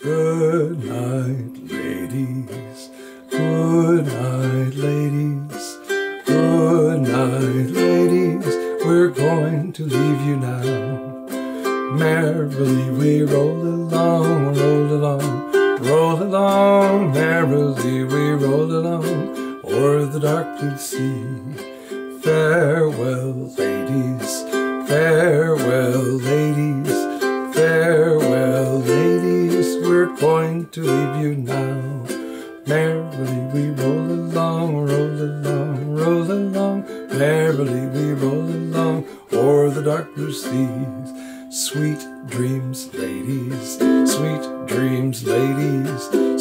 Good night, ladies. Good night, ladies. Good night, ladies. We're going to leave you now. Merrily we roll along, roll along, roll along. Merrily we roll along o'er the dark blue sea. Farewell, ladies. Farewell, ladies. Farewell, ladies. We're going to leave you now. Merrily we roll along, roll along, roll along. Merrily we roll along o'er the dark blue seas. Sweet dreams, ladies. Sweet dreams, ladies.